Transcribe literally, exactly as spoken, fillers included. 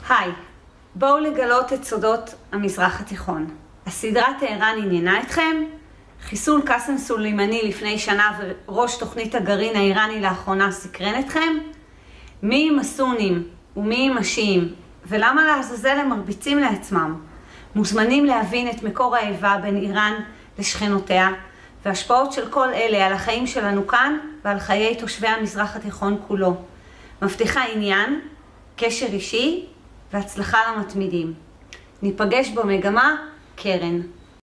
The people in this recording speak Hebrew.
היי, בואו לגלות את סודות המזרח התיכון. הסדרה טהרן עניינה אתכם? חיסול קאסם סולימני לפני שנה וראש תוכנית הגרעין האיראני לאחרונה סקרן אתכם? מי עם הסונים ומי עם השיעים? ולמה לעזאזל הם מרביצים לעצמם? מוזמנים להבין את מקור האיבה בין איראן לשכנותיה והשפעות של כל אלה על החיים שלנו כאן ועל חיי תושבי המזרח התיכון כולו. מבטיחה עניין, קשר אישי והצלחה למתמידים. ניפגש במגמה, קרן.